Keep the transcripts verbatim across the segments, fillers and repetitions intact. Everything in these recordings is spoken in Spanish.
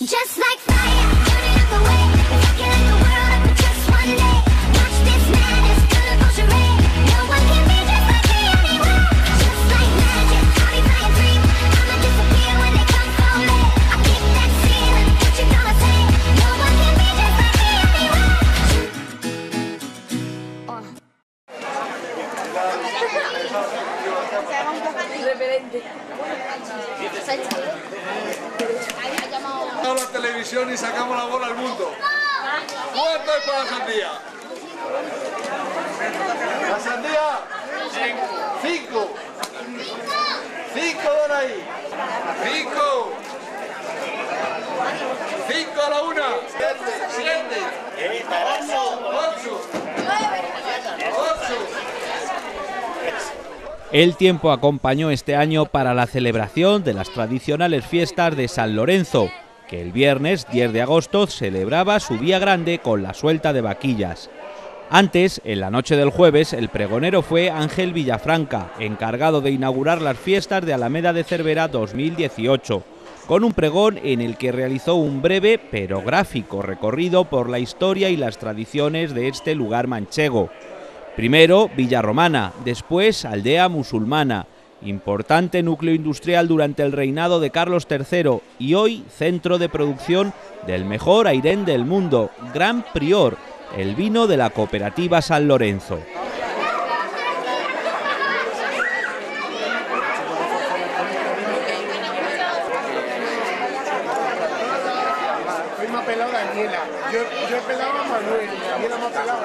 Just like fire, turning up the way, rocking like the world up for just one day. Watch this madness, colorful charade. No one can be just like me anywhere. Just like magic, I'll be flying free. I'ma disappear when they come for me. I kick that ceiling, what you gonna say? No one can be just like me anywhere. Referente. A la televisión y sacamos la bola al mundo. ¿Cuánto es para la sandía? ¿La sandía? Cinco. Cinco de ahí. Cinco. Cinco a la una. Siete. Ocho. Ocho. Ocho. El tiempo acompañó este año para la celebración de las tradicionales fiestas de San Lorenzo, que el viernes diez de agosto celebraba su Vía Grande con la suelta de vaquillas. Antes, en la noche del jueves, el pregonero fue Ángel Villafranca, encargado de inaugurar las fiestas de Alameda de Cervera dos mil dieciocho, con un pregón en el que realizó un breve pero gráfico recorrido por la historia y las tradiciones de este lugar manchego. Primero Villa Romana, después aldea musulmana, importante núcleo industrial durante el reinado de Carlos tercero y hoy centro de producción del mejor airén del mundo, Gran Prior, el vino de la cooperativa San Lorenzo. Hoy me ha pelado Daniela, yo, yo he pelado a Manuel, Daniela me ha pelado.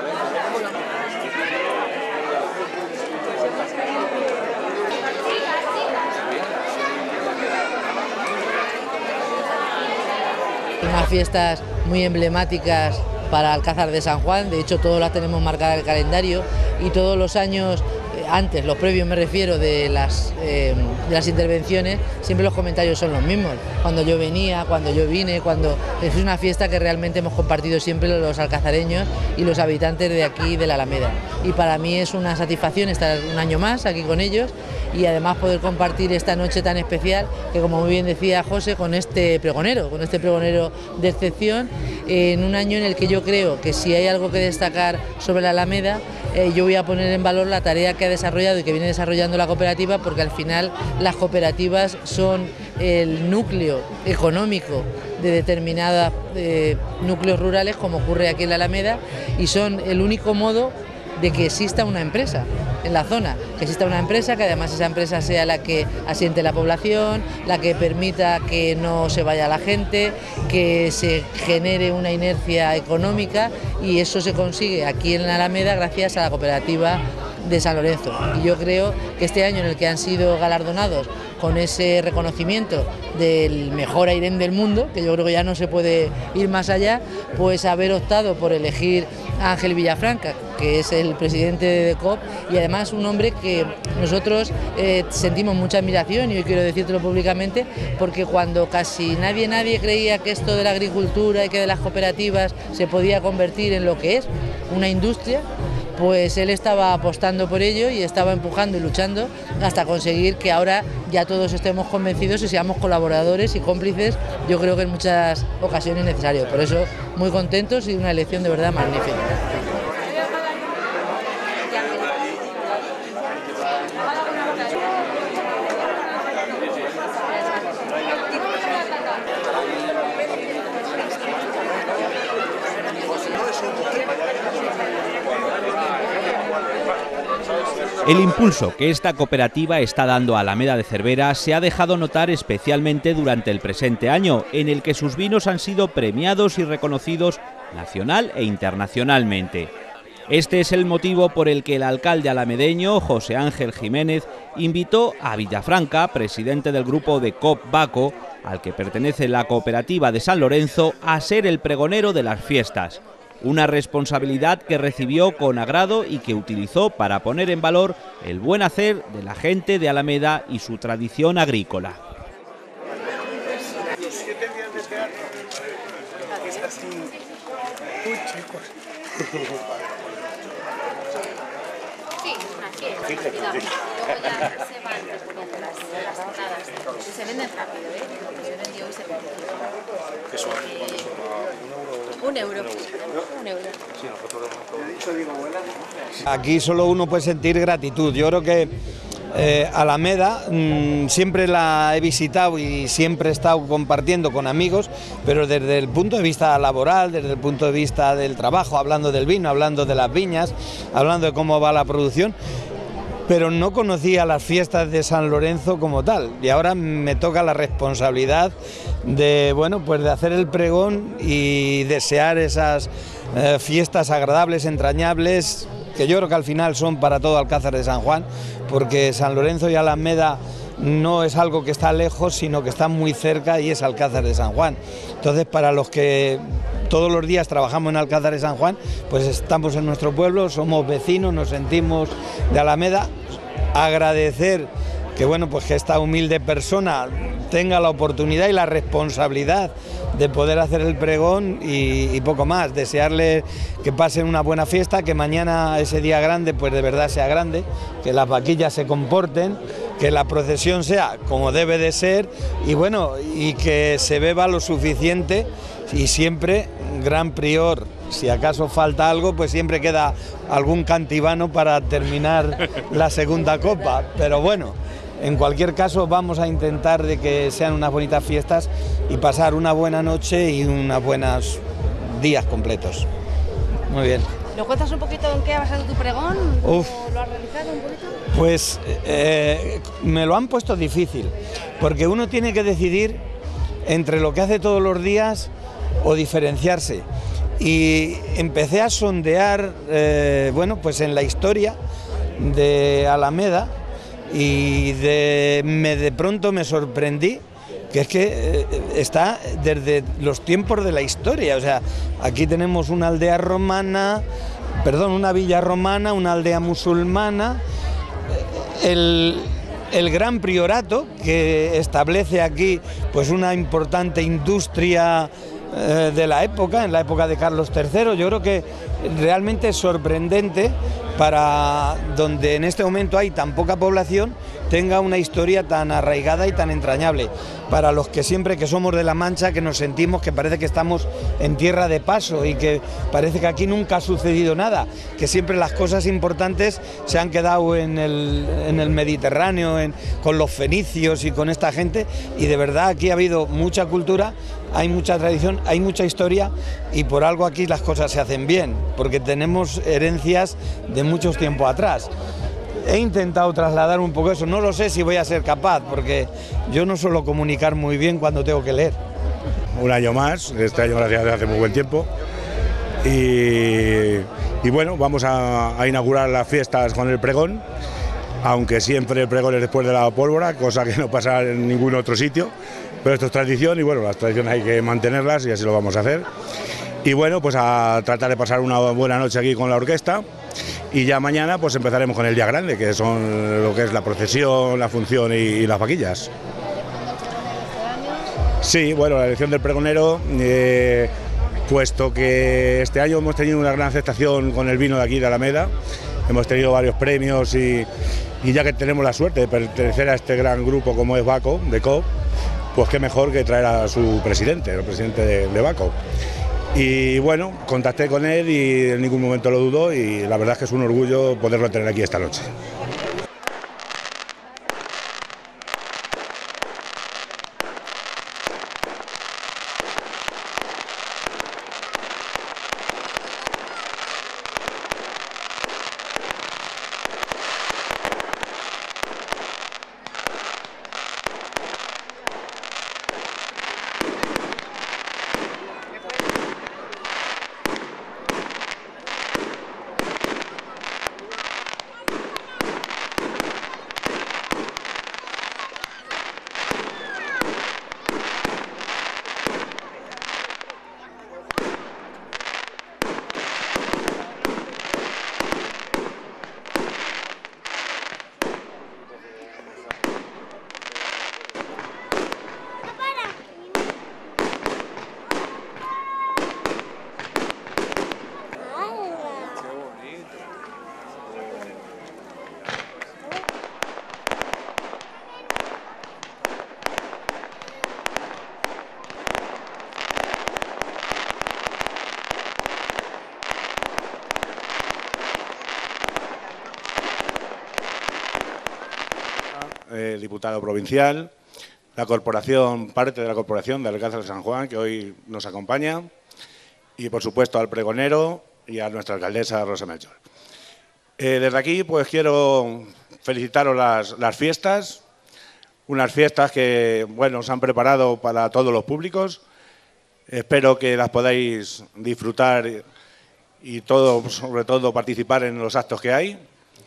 Unas fiestas muy emblemáticas para Alcázar de San Juan, de hecho todas las tenemos marcadas en el calendario y todos los años, antes, los previos me refiero, de las, eh, de las intervenciones, siempre los comentarios son los mismos. Cuando yo venía, cuando yo vine, cuando... Es una fiesta que realmente hemos compartido siempre los alcazareños y los habitantes de aquí, de la Alameda. Y para mí es una satisfacción estar un año más aquí con ellos y además poder compartir esta noche tan especial que, como muy bien decía José, con este pregonero, con este pregonero de excepción, en un año en el que yo creo que si hay algo que destacar sobre la Alameda, eh, yo voy a poner en valor la tarea que ha desarrollado y que viene desarrollando la cooperativa, porque al final las cooperativas son el núcleo económico de determinados eh, núcleos rurales, como ocurre aquí en la Alameda, y son el único modo de que exista una empresa en la zona, que exista una empresa, que además esa empresa sea la que asiente la población, la que permita que no se vaya la gente, que se genere una inercia económica, y eso se consigue aquí en la Alameda gracias a la cooperativa de San Lorenzo. Y yo creo que este año, en el que han sido galardonados con ese reconocimiento del mejor airén del mundo, que yo creo que ya no se puede ir más allá, pues haber optado por elegir a Ángel Villafranca, que es el presidente de C O P, y además un hombre que nosotros eh, sentimos mucha admiración, y hoy quiero decírtelo públicamente, porque cuando casi nadie, nadie creía que esto de la agricultura y que de las cooperativas se podía convertir en lo que es, una industria, pues él estaba apostando por ello y estaba empujando y luchando hasta conseguir que ahora ya todos estemos convencidos y seamos colaboradores y cómplices, yo creo que en muchas ocasiones necesario. Por eso, muy contentos y una elección de verdad magnífica. El impulso que esta cooperativa está dando a Alameda de Cervera se ha dejado notar especialmente durante el presente año, en el que sus vinos han sido premiados y reconocidos nacional e internacionalmente. Este es el motivo por el que el alcalde alamedeño, José Ángel Jiménez, invitó a Villafranca, presidente del grupo de C O P Baco, al que pertenece la cooperativa de San Lorenzo, a ser el pregonero de las fiestas. Una responsabilidad que recibió con agrado y que utilizó para poner en valor el buen hacer de la gente de Alameda y su tradición agrícola. Se venden rápido, ¿eh? Yo vendí hoy se venden. ¿Qué son? Un euro. Un euro. Aquí solo uno puede sentir gratitud. Yo creo que eh, Alameda mmm, siempre la he visitado y siempre he estado compartiendo con amigos, pero desde el punto de vista laboral, desde el punto de vista del trabajo, hablando del vino, hablando de las viñas, hablando de cómo va la producción, pero no conocía las fiestas de San Lorenzo como tal, y ahora me toca la responsabilidad de, bueno, pues de hacer el pregón y desear esas eh, fiestas agradables, entrañables, que yo creo que al final son para todo Alcázar de San Juan, porque San Lorenzo y Alameda no es algo que está lejos, sino que está muy cerca y es Alcázar de San Juan. Entonces, para los que todos los días trabajamos en Alcázar de San Juan, pues estamos en nuestro pueblo, somos vecinos, nos sentimos de Alameda. Agradecer que, bueno, pues que esta humilde persona tenga la oportunidad y la responsabilidad de poder hacer el pregón y, y poco más. Desearle que pasen una buena fiesta, que mañana ese día grande pues de verdad sea grande, que las vaquillas se comporten, que la procesión sea como debe de ser y bueno, y que se beba lo suficiente y siempre gran prior. Si acaso falta algo, pues siempre queda algún cantivano para terminar la segunda copa, pero bueno, en cualquier caso vamos a intentar de que sean unas bonitas fiestas y pasar una buena noche y unos buenos días completos. Muy bien. ¿Nos cuentas un poquito en qué ha basado tu pregón? ¿Cómo Uf. lo has realizado un poquito? Pues eh, me lo han puesto difícil, porque uno tiene que decidir entre lo que hace todos los días o diferenciarse. Y empecé a sondear, eh, bueno, pues en la historia de Alameda y de, me, de pronto me sorprendí que es que eh, está desde los tiempos de la historia. O sea, aquí tenemos una aldea romana, perdón, una villa romana, una aldea musulmana, el, el gran priorato que establece aquí pues una importante industria eh, de la época, en la época de Carlos tercero. Yo creo que realmente es sorprendente para donde en este momento hay tan poca población, tenga una historia tan arraigada y tan entrañable. Para los que siempre que somos de La Mancha, que nos sentimos que parece que estamos en tierra de paso y que parece que aquí nunca ha sucedido nada, que siempre las cosas importantes se han quedado en el, en el Mediterráneo, en, con los fenicios y con esta gente, y de verdad aquí ha habido mucha cultura, hay mucha tradición, hay mucha historia, y por algo aquí las cosas se hacen bien, porque tenemos herencias de muchos tiempos atrás. He intentado trasladar un poco eso, no lo sé si voy a ser capaz, porque yo no suelo comunicar muy bien cuando tengo que leer. Un año más, este año gracias a Dios hace muy buen tiempo, y, y bueno, vamos a, a inaugurar las fiestas con el pregón, aunque siempre el pregón es después de la pólvora, cosa que no pasa en ningún otro sitio, pero esto es tradición y bueno, las tradiciones hay que mantenerlas y así lo vamos a hacer. Y bueno, pues a tratar de pasar una buena noche aquí con la orquesta, y ya mañana pues empezaremos con el día grande, que son lo que es la procesión, la función y, y las vaquillas. Sí, bueno, la elección del pregonero, eh, puesto que este año hemos tenido una gran aceptación con el vino de aquí de Alameda, hemos tenido varios premios y, y ya que tenemos la suerte de pertenecer a este gran grupo como es Baco, de C O P, pues qué mejor que traer a su presidente, el presidente de, de Baco. Y bueno, contacté con él y en ningún momento lo dudó, y la verdad es que es un orgullo poderlo tener aquí esta noche. eh, diputado provincial, la corporación, parte de la corporación de Alcázar de San Juan, que hoy nos acompaña, y por supuesto al pregonero y a nuestra alcaldesa Rosa Melchor. Eh, desde aquí pues quiero felicitaros las, las fiestas, unas fiestas que bueno, se han preparado para todos los públicos. Espero que las podáis disfrutar y, y todo, sobre todo participar en los actos que hay.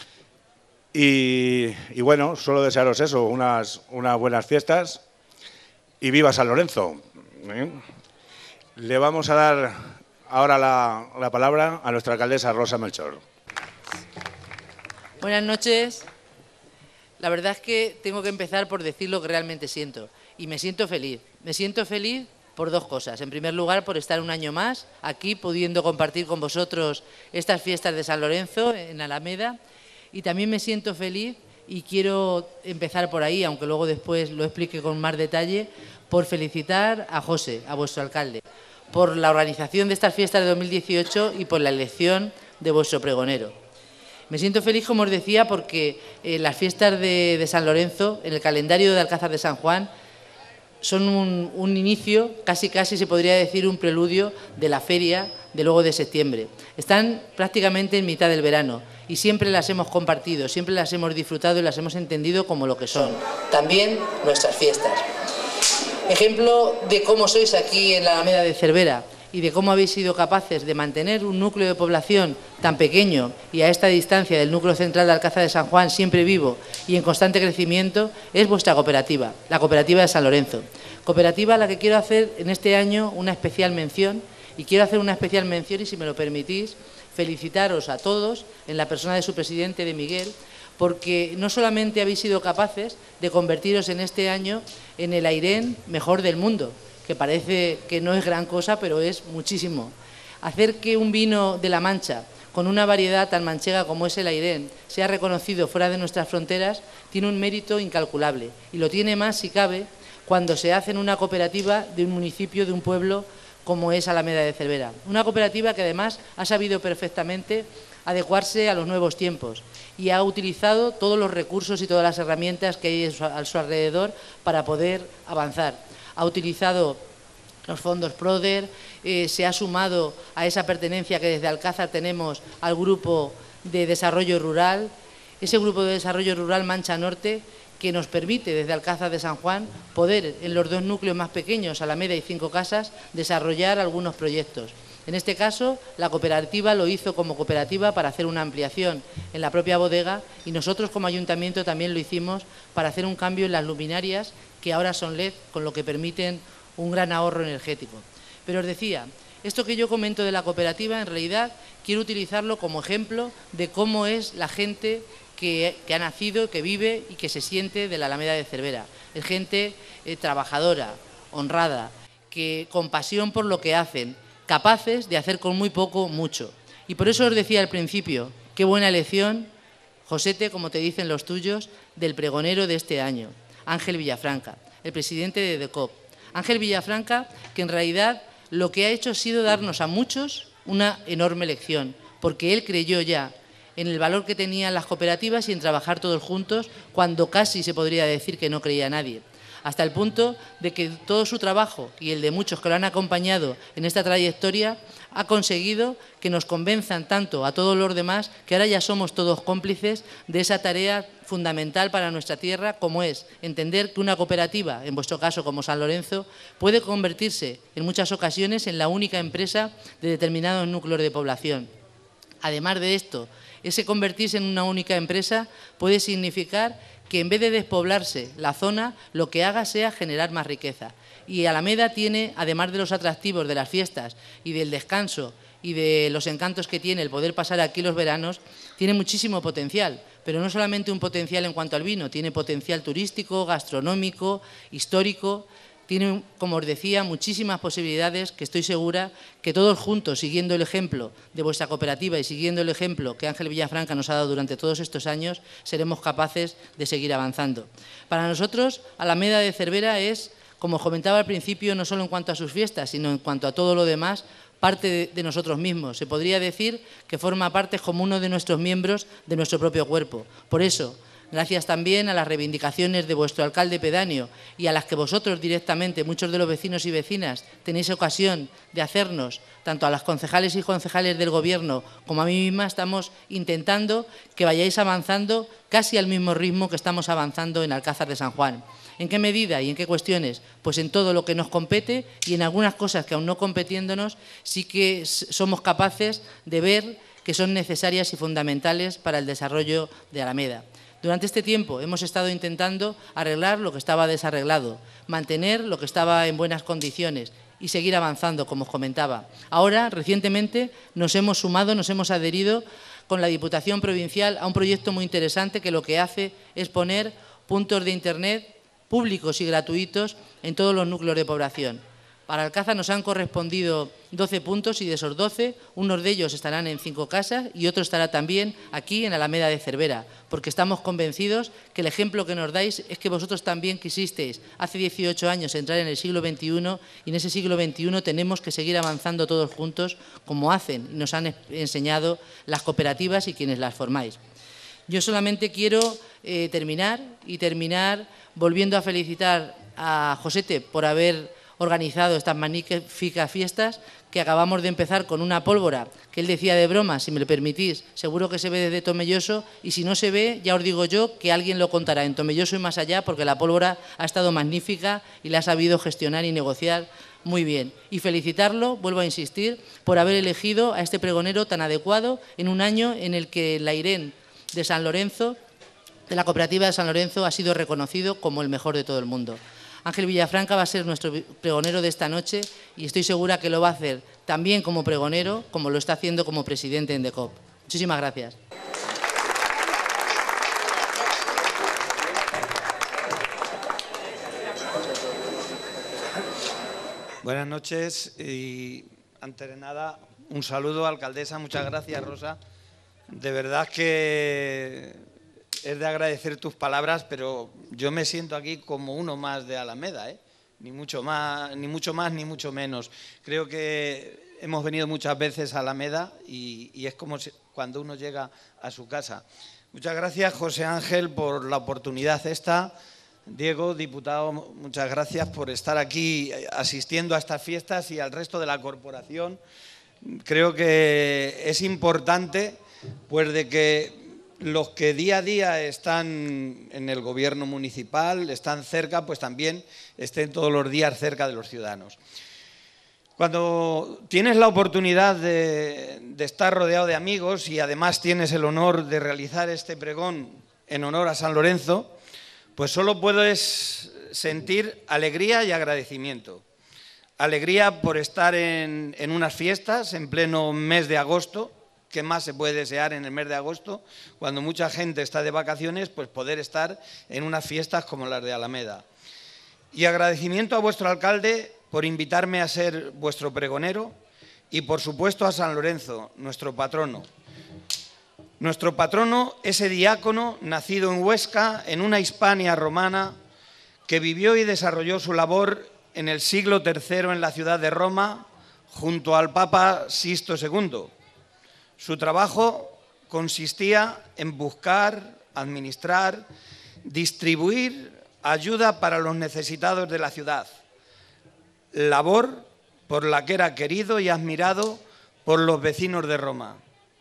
Y, y bueno, solo desearos eso, unas, unas buenas fiestas y viva San Lorenzo. ¿eh? Le vamos a dar ahora la, la palabra a nuestra alcaldesa Rosa Melchor. Buenas noches. La verdad es que tengo que empezar por decir lo que realmente siento. Y me siento feliz. Me siento feliz por dos cosas. En primer lugar, por estar un año más aquí, pudiendo compartir con vosotros estas fiestas de San Lorenzo en Alameda. Y también me siento feliz, y quiero empezar por ahí, aunque luego después lo explique con más detalle, por felicitar a José, a vuestro alcalde, por la organización de estas fiestas de dos mil dieciocho y por la elección de vuestro pregonero. Me siento feliz, como os decía, porque eh, las fiestas de, de San Lorenzo, en el calendario de Alcázar de San Juan, son un, un inicio, casi casi se podría decir un preludio de la feria de luego de septiembre. Están prácticamente en mitad del verano y siempre las hemos compartido, siempre las hemos disfrutado y las hemos entendido como lo que son. También nuestras fiestas. Ejemplo de cómo sois aquí en la Alameda de Cervera y de cómo habéis sido capaces de mantener un núcleo de población tan pequeño y a esta distancia del núcleo central de Alcázar de San Juan siempre vivo y en constante crecimiento, es vuestra cooperativa, la cooperativa de San Lorenzo. Cooperativa a la que quiero hacer en este año una especial mención, y quiero hacer una especial mención, y si me lo permitís, felicitaros a todos en la persona de su presidente, de Miguel, porque no solamente habéis sido capaces de convertiros en este año en el Airén mejor del mundo, que parece que no es gran cosa, pero es muchísimo. Hacer que un vino de La Mancha, con una variedad tan manchega como es el Airén, sea reconocido fuera de nuestras fronteras, tiene un mérito incalculable. Y lo tiene más, si cabe, cuando se hace en una cooperativa de un municipio, de un pueblo como es Alameda de Cervera. Una cooperativa que además ha sabido perfectamente adecuarse a los nuevos tiempos y ha utilizado todos los recursos y todas las herramientas que hay a su alrededor para poder avanzar. Ha utilizado los fondos PRODER, eh, se ha sumado a esa pertenencia que desde Alcázar tenemos al Grupo de Desarrollo Rural, ese Grupo de Desarrollo Rural Mancha Norte, que nos permite desde Alcázar de San Juan poder, en los dos núcleos más pequeños, Alameda y Cinco Casas, desarrollar algunos proyectos. En este caso, la cooperativa lo hizo como cooperativa para hacer una ampliación en la propia bodega, y nosotros como ayuntamiento también lo hicimos para hacer un cambio en las luminarias, que ahora son L E D, con lo que permiten un gran ahorro energético. Pero os decía, esto que yo comento de la cooperativa, en realidad quiero utilizarlo como ejemplo de cómo es la gente que, que ha nacido, que vive y que se siente de la Alameda de Cervera. Es gente eh, trabajadora, honrada, que con pasión por lo que hacen, capaces de hacer con muy poco mucho. Y por eso os decía al principio, qué buena elección, Josete, como te dicen los tuyos, del pregonero de este año, Ángel Villafranca, el presidente de DECOP. Ángel Villafranca, que en realidad lo que ha hecho ha sido darnos a muchos una enorme lección, porque él creyó ya en el valor que tenían las cooperativas y en trabajar todos juntos, cuando casi se podría decir que no creía nadie. Hasta el punto de que todo su trabajo y el de muchos que lo han acompañado en esta trayectoria ha conseguido que nos convenzan tanto a todos los demás que ahora ya somos todos cómplices de esa tarea fundamental para nuestra tierra, como es entender que una cooperativa, en vuestro caso como San Lorenzo, puede convertirse en muchas ocasiones en la única empresa de determinados núcleos de población. Además de esto, ese convertirse en una única empresa puede significar que en vez de despoblarse la zona, lo que haga sea generar más riqueza. Y Alameda tiene, además de los atractivos de las fiestas y del descanso y de los encantos que tiene el poder pasar aquí los veranos, tiene muchísimo potencial, pero no solamente un potencial en cuanto al vino, tiene potencial turístico, gastronómico, histórico. Tiene, como os decía, muchísimas posibilidades que estoy segura que todos juntos, siguiendo el ejemplo de vuestra cooperativa y siguiendo el ejemplo que Ángel Villafranca nos ha dado durante todos estos años, seremos capaces de seguir avanzando. Para nosotros, Alameda de Cervera es, como os comentaba al principio, no solo en cuanto a sus fiestas, sino en cuanto a todo lo demás, parte de, de nosotros mismos. Se podría decir que forma parte como uno de nuestros miembros de nuestro propio cuerpo. Por eso, Gracias también a las reivindicaciones de vuestro alcalde pedáneo y a las que vosotros directamente, muchos de los vecinos y vecinas, tenéis ocasión de hacernos, tanto a las concejales y concejales del Gobierno como a mí misma, estamos intentando que vayáis avanzando casi al mismo ritmo que estamos avanzando en Alcázar de San Juan. ¿En qué medida y en qué cuestiones? Pues en todo lo que nos compete y en algunas cosas que aún no competiéndonos sí que somos capaces de ver que son necesarias y fundamentales para el desarrollo de Alameda. Durante este tiempo hemos estado intentando arreglar lo que estaba desarreglado, mantener lo que estaba en buenas condiciones y seguir avanzando, como os comentaba. Ahora, recientemente, nos hemos sumado, nos hemos adherido con la Diputación Provincial a un proyecto muy interesante que lo que hace es poner puntos de Internet públicos y gratuitos en todos los núcleos de población. Para Alcázar nos han correspondido doce puntos y de esos doce, unos de ellos estarán en cinco casas y otro estará también aquí en Alameda de Cervera, porque estamos convencidos que el ejemplo que nos dais es que vosotros también quisisteis hace dieciocho años entrar en el siglo veintiuno y en ese siglo veintiuno tenemos que seguir avanzando todos juntos como hacen y nos han enseñado las cooperativas y quienes las formáis. Yo solamente quiero eh, terminar y terminar volviendo a felicitar a Josete por haber organizado estas magníficas fiestas que acabamos de empezar con una pólvora que él decía de broma, si me lo permitís, seguro que se ve desde Tomelloso y si no se ve, ya os digo yo que alguien lo contará en Tomelloso y más allá porque la pólvora ha estado magnífica y la ha sabido gestionar y negociar muy bien. Y felicitarlo, vuelvo a insistir, por haber elegido a este pregonero tan adecuado en un año en el que la Irén de San Lorenzo, de la cooperativa de San Lorenzo, ha sido reconocido como el mejor de todo el mundo. Ángel Villafranca va a ser nuestro pregonero de esta noche y estoy segura que lo va a hacer también como pregonero, como lo está haciendo como presidente en DECOP. Muchísimas gracias. Buenas noches y antes de nada un saludo, alcaldesa. Muchas gracias, Rosa. De verdad que es de agradecer tus palabras, pero yo me siento aquí como uno más de Alameda, ¿eh? Ni mucho más, ni mucho más, ni mucho menos. Creo que hemos venido muchas veces a Alameda y, y es como si, cuando uno llega a su casa. Muchas gracias, José Ángel, por la oportunidad esta. Diego, diputado, muchas gracias por estar aquí asistiendo a estas fiestas y al resto de la corporación. Creo que es importante, pues, de que los que día a día están en el gobierno municipal, están cerca, pues también estén todos los días cerca de los ciudadanos. Cuando tienes la oportunidad de, de estar rodeado de amigos y además tienes el honor de realizar este pregón en honor a San Lorenzo, pues solo puedes sentir alegría y agradecimiento. Alegría por estar en, en unas fiestas en pleno mes de agosto. ¿Qué más se puede desear en el mes de agosto? Cuando mucha gente está de vacaciones, pues poder estar en unas fiestas como las de Alameda. Y agradecimiento a vuestro alcalde por invitarme a ser vuestro pregonero y, por supuesto, a San Lorenzo, nuestro patrono. Nuestro patrono, ese diácono nacido en Huesca, en una Hispania romana, que vivió y desarrolló su labor en el siglo tercero en la ciudad de Roma, junto al Papa Sixto segundo. Su trabajo consistía en buscar, administrar, distribuir ayuda para los necesitados de la ciudad, labor por la que era querido y admirado por los vecinos de Roma.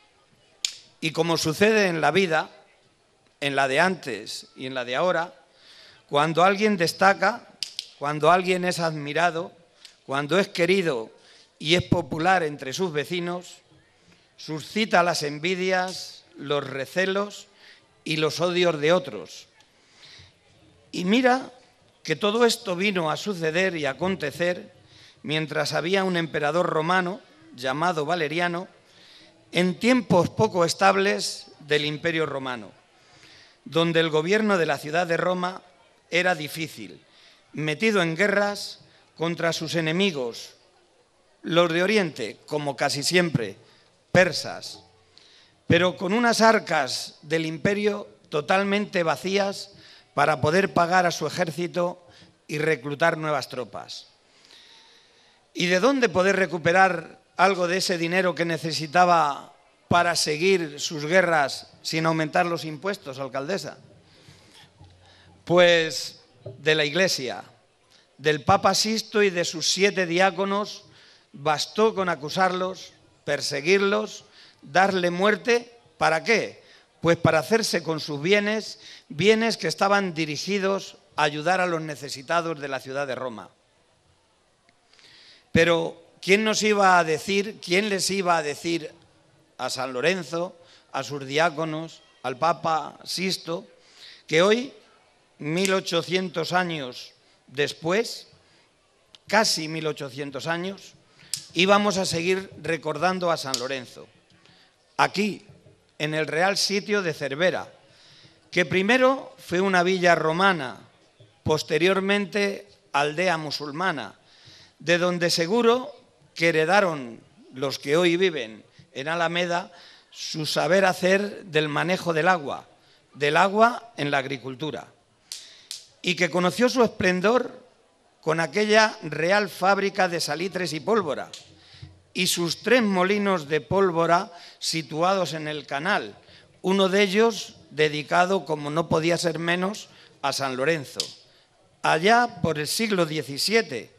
Y como sucede en la vida, en la de antes y en la de ahora, cuando alguien destaca, cuando alguien es admirado, cuando es querido y es popular entre sus vecinos, suscita las envidias, los recelos y los odios de otros. Y mira que todo esto vino a suceder y a acontecer mientras había un emperador romano llamado Valeriano, en tiempos poco estables del Imperio Romano, donde el gobierno de la ciudad de Roma era difícil, metido en guerras contra sus enemigos, los de Oriente, como casi siempre, persas, pero con unas arcas del imperio totalmente vacías para poder pagar a su ejército y reclutar nuevas tropas. ¿Y de dónde poder recuperar algo de ese dinero que necesitaba para seguir sus guerras sin aumentar los impuestos, alcaldesa? Pues de la Iglesia, del Papa Sisto y de sus siete diáconos, bastó con acusarlos, perseguirlos, darle muerte. ¿Para qué? Pues para hacerse con sus bienes, bienes que estaban dirigidos a ayudar a los necesitados de la ciudad de Roma. Pero ¿quién nos iba a decir, quién les iba a decir a San Lorenzo, a sus diáconos, al Papa Sisto, que hoy, mil ochocientos años después, casi mil ochocientos años, íbamos a seguir recordando a San Lorenzo, aquí, en el Real Sitio de Cervera, que primero fue una villa romana, posteriormente aldea musulmana, de donde seguro que heredaron los que hoy viven en Alameda su saber hacer del manejo del agua, del agua en la agricultura, y que conoció su esplendor con aquella real fábrica de salitres y pólvora, y sus tres molinos de pólvora situados en el canal, uno de ellos dedicado, como no podía ser menos, a San Lorenzo, allá por el siglo diecisiete.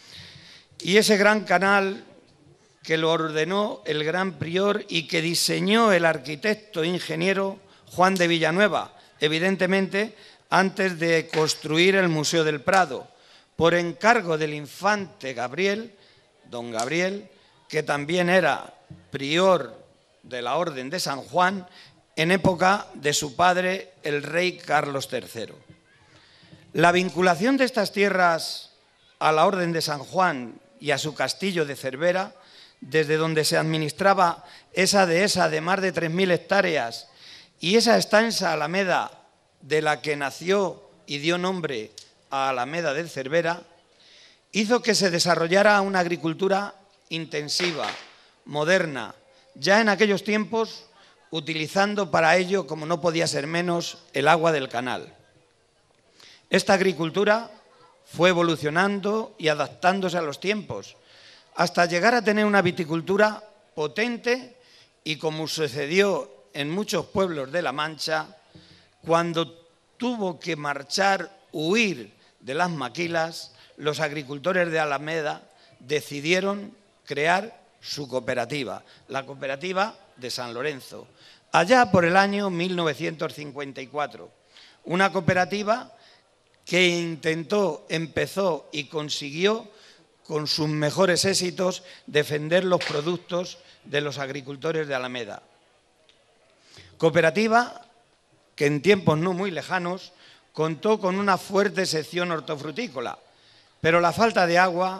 Y ese gran canal que lo ordenó el gran prior y que diseñó el arquitecto e ingeniero Juan de Villanueva, evidentemente antes de construir el Museo del Prado, por encargo del infante Gabriel, don Gabriel, que también era prior de la Orden de San Juan en época de su padre, el rey Carlos tercero. La vinculación de estas tierras a la Orden de San Juan y a su castillo de Cervera, desde donde se administraba esa dehesa de más de tres mil hectáreas y esa extensa alameda de la que nació y dio nombre a Alameda de Cervera, hizo que se desarrollara una agricultura intensiva, moderna, ya en aquellos tiempos utilizando para ello, como no podía ser menos, el agua del canal. Esta agricultura fue evolucionando y adaptándose a los tiempos, hasta llegar a tener una viticultura potente y, como sucedió en muchos pueblos de La Mancha, cuando tuvo que marchar, huir de las maquilas, los agricultores de Alameda decidieron crear su cooperativa, la cooperativa de San Lorenzo, allá por el año mil novecientos cincuenta y cuatro. Una cooperativa que intentó, empezó y consiguió, con sus mejores éxitos, defender los productos de los agricultores de Alameda. Cooperativa que en tiempos no muy lejanos contó con una fuerte sección hortofrutícola, pero la falta de agua,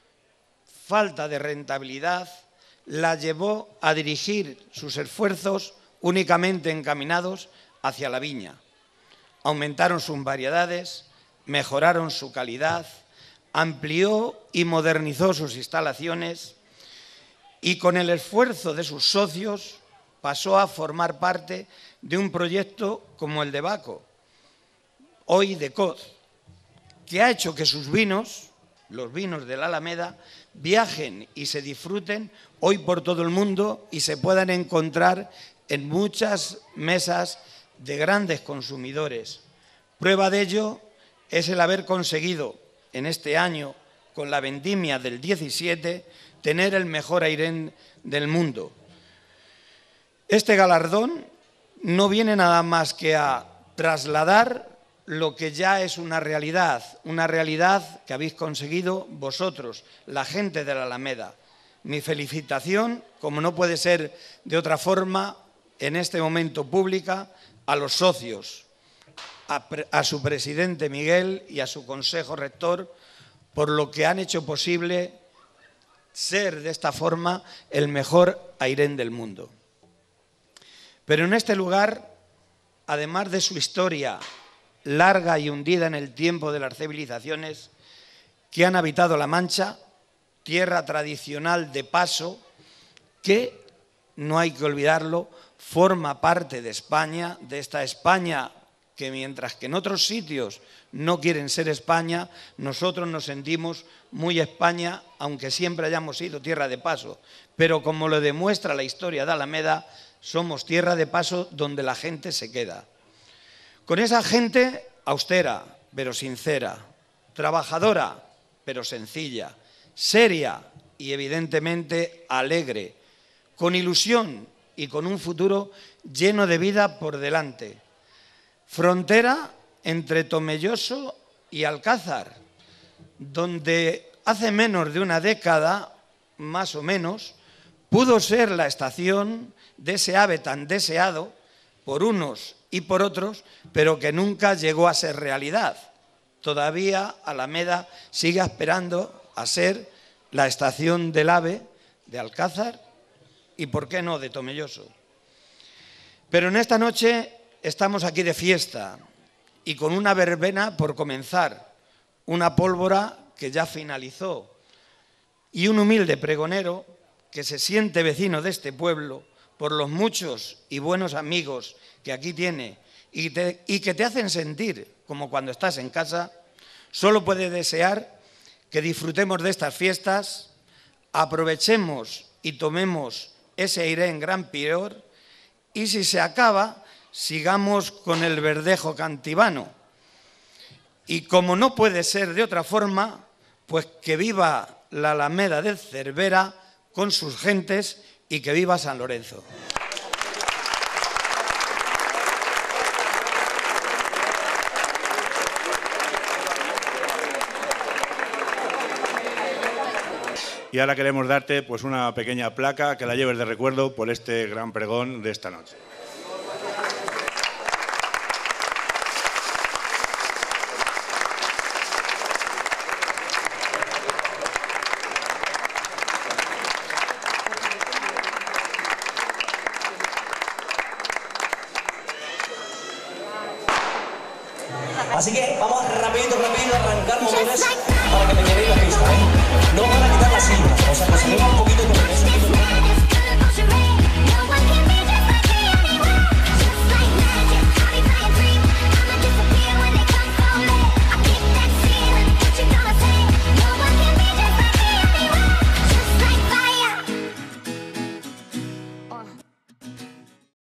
falta de rentabilidad, la llevó a dirigir sus esfuerzos únicamente encaminados hacia la viña. Aumentaron sus variedades, mejoraron su calidad, amplió y modernizó sus instalaciones y con el esfuerzo de sus socios pasó a formar parte de un proyecto como el de Baco, hoy de Coz, que ha hecho que sus vinos, los vinos de la Alameda, viajen y se disfruten hoy por todo el mundo y se puedan encontrar en muchas mesas de grandes consumidores. Prueba de ello es el haber conseguido en este año, con la vendimia del diecisiete, tener el mejor airén del mundo. Este galardón no viene nada más que a trasladar lo que ya es una realidad, una realidad que habéis conseguido vosotros, la gente de la Alameda. Mi felicitación, como no puede ser de otra forma, en este momento pública, a los socios, a, a su presidente Miguel y a su consejo rector, por lo que han hecho posible ser de esta forma el mejor airén del mundo. Pero en este lugar, además de su historia larga y hundida en el tiempo de las civilizaciones que han habitado La Mancha, tierra tradicional de paso, que, no hay que olvidarlo, forma parte de España, de esta España que mientras que en otros sitios no quieren ser España, nosotros nos sentimos muy España, aunque siempre hayamos sido tierra de paso. Pero como lo demuestra la historia de Alameda, somos tierra de paso donde la gente se queda. Con esa gente austera pero sincera, trabajadora pero sencilla, seria y evidentemente alegre, con ilusión y con un futuro lleno de vida por delante. Frontera entre Tomelloso y Alcázar, donde hace menos de una década, más o menos, pudo ser la estación de ese ave tan deseado por unos y por otros, pero que nunca llegó a ser realidad. Todavía Alameda sigue esperando a ser la estación del ave de Alcázar y, ¿por qué no?, de Tomelloso. Pero en esta noche estamos aquí de fiesta y con una verbena por comenzar, una pólvora que ya finalizó y un humilde pregonero que se siente vecino de este pueblo por los muchos y buenos amigos que aquí tiene y, te, y que te hacen sentir como cuando estás en casa, solo puede desear que disfrutemos de estas fiestas, aprovechemos y tomemos ese aire en gran pior y, si se acaba, sigamos con el verdejo cantivano. Y como no puede ser de otra forma, pues que viva la Alameda de Cervera con sus gentes y que viva San Lorenzo. Y ahora queremos darte pues una pequeña placa que la lleves de recuerdo por este gran pregón de esta noche. Así que vamos rapidito, rapidito a arrancar motores para que me llevéis la pista, ¿eh? No van a quitar la silla.